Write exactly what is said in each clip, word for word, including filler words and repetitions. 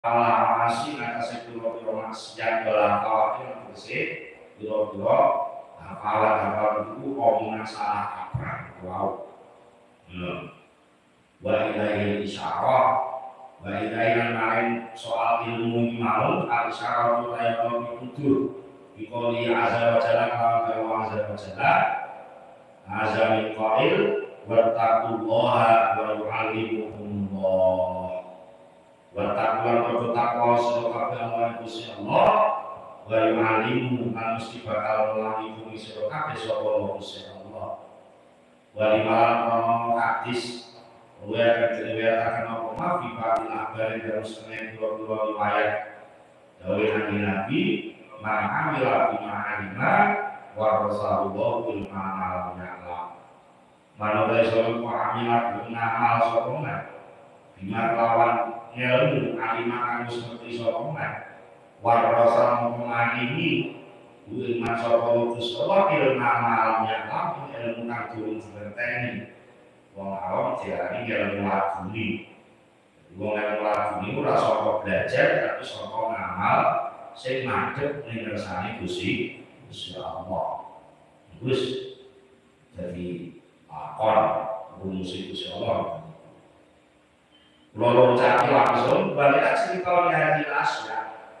Allah masih ngatasi piro-piro maksiat dalam kawatir bersih piro-piro hafalan-hafalan itu omongan salah kaprah wow hmm. Wa ilaihi isyarah wa ilaihi lain soal ilmu mau al-isyarah itu kayak mau ditutur bikoli azza wa jalla kalau azza wa jalla azza min qail wattaqullaha wa yu'allimukumullah wa taqwa wa taqwa sira kabeh Gusti Allah wa yu'allimu an mesti bakal nglahi sira kabeh sapa Gusti Allah wa liman hadis wa riwayat akan apa fi fadil akhbar dan sunah dua-dua riwayat dari Nabi Nabi man amila bima alima wa rasulullah bil amal ya'lam manada sira amila bima amal sapa bima lawan ilmu aliman harus seperti sokongan warasa mengalimi ilmu sokongan itu sokongan ilmu amalnya lalu ilmu kang turun seperti wong awam diarani ilmu laguni wong ilmu laguni ora saka belajar tapi saka ngamal sing madhep ning kersane Gusti Gusti Allah wis jadi akon rumus Gusti Allah. Lolong cari langsung balik cerita yang jelas ya.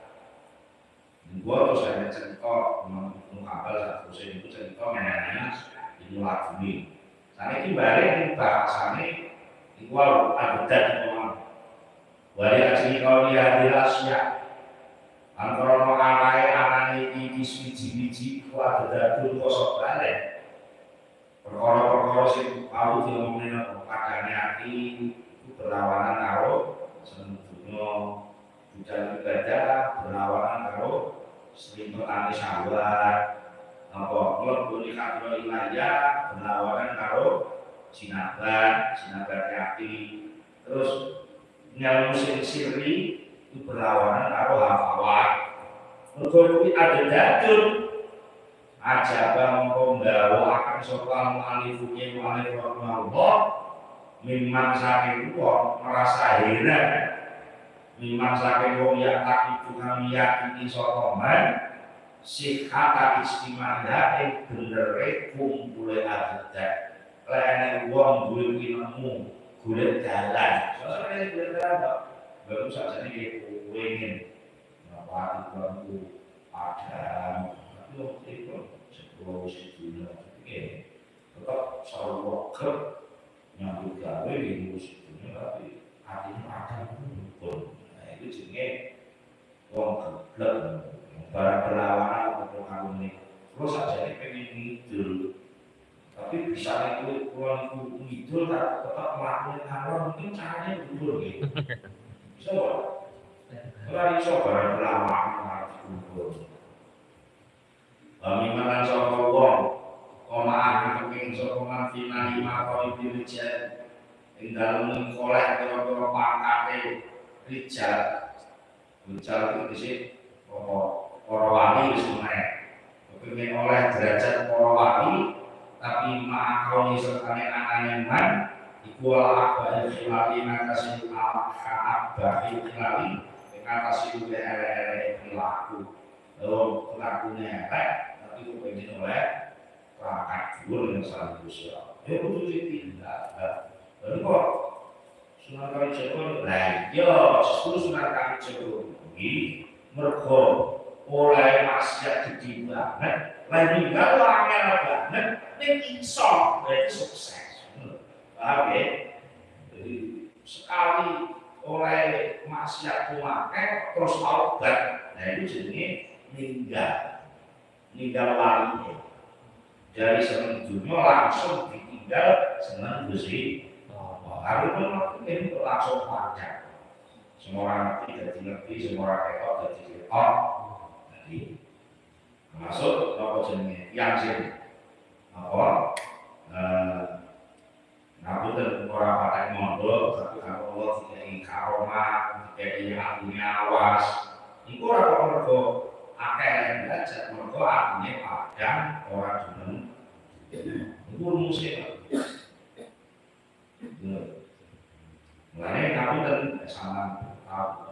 Gua terus ada cerita mengabal satu sen itu cerita mengenai ilmu laguni. Saya ini balik di bahasanya itu ada dan balik cerita yang jelas ya. Antara mengalai anak ini biji-biji itu ada dadul kosong balik. Perkara-perkara sih tahu diomongin padanya hati berlawanan karo sedunia budaya ibadah berlawanan karo sering petani syahwat apa mlebu nikah wilayah berlawanan karo sinabat sinabat hati terus nyalmu sing sirri itu berlawanan karo hafawat mergo kuwi ada dadul aja mongko nggawa akan sapa mu'allifunya mu'allif Allah memang saking wong merasa heran memang saking wong yang tak itu kami yakini sokoman sikata istimada yang bener kumpulnya adat lainnya wong gue ilmu gue jalan soalnya ini gue jalan baru saja ini gue ingin apa itu ada tapi waktu itu sebelum sebelum oke tetap selalu wakil yang gawe di musiknya tapi hatinya ada pun nah itu jenenge wong geblek barang berlawanan atau kamu ini terus aja ini pengen ngidul tapi bisa itu kurang itu ngidul tak tetap melakukan awal mungkin caranya ngidul gitu bisa gak? kalau bisa barang berlawanan harus ngidul memang soal wong komaan keping sokongan final lima kali dirijen yang dalam mengkolek kira-kira pangkate rijal rijal itu disini para wali semuanya kepingin oleh derajat para wali tapi ma'akoni sertane ananyaman ikual akbahil khilali mengatasi akbahil khilali mengatasi udah ele-ele perilaku lalu pelakunya elek tapi kepingin oleh perangkat dulu yang salah sosial. Ya betul itu tidak. Lalu kok Sunan Kalijaga lah, yo justru Sunan Kalijaga ini mergo oleh maksiat gede banget, lagi nggak angel banget, ning iso berarti sukses. Paham ya? Jadi sekali oleh maksiat kumakai terus taubat, nah itu jadinya ninggal, ninggal wali. Dari senang dunia langsung ditinggal senang Gusti Allah. Harus mungkin langsung pajak. Semua orang tidak ngerti, semua orang ketok jadi ketok. Jadi masuk apa jenisnya yang sini apa? Nabi dan orang pakai modal, tapi kalau Allah tidak ingin karomah, tidak ingin artinya awas. Itu orang mergo akeh yang belajar mergo artinya padang orang demen itu rumusnya mulanya kami dan sama tahu